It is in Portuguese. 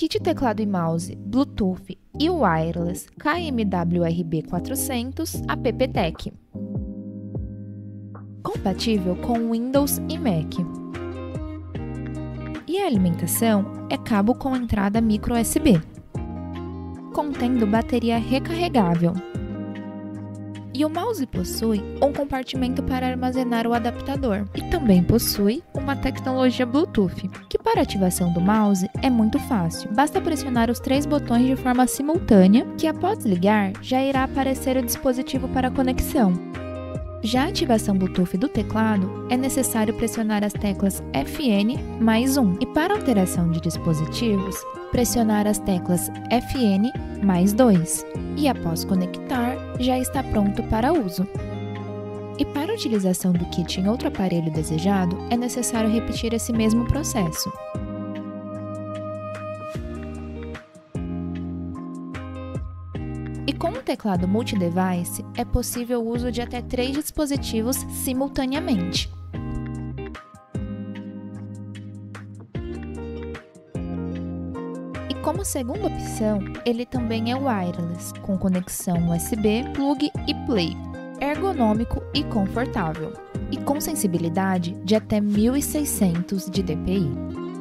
kit teclado e mouse Bluetooth e wireless KMWRB400 AppTech. Compatível com Windows e Mac. E a alimentação é cabo com entrada micro USB, contendo bateria recarregável. E o mouse possui um compartimento para armazenar o adaptador e também possui uma tecnologia Bluetooth, que para ativação do mouse é muito fácil. Basta pressionar os 3 botões de forma simultânea, que após ligar já irá aparecer o dispositivo para conexão. Já a ativação Bluetooth do teclado é necessário pressionar as teclas FN mais 1 e para alteração de dispositivos, pressionar as teclas FN mais 2 e após conectar, já está pronto para uso. E para a utilização do kit em outro aparelho desejado, é necessário repetir esse mesmo processo. E com o teclado multi-device, é possível o uso de até 3 dispositivos simultaneamente. E como segunda opção, ele também é wireless, com conexão USB, plug e play, ergonômico e confortável, e com sensibilidade de até 1600 de dpi.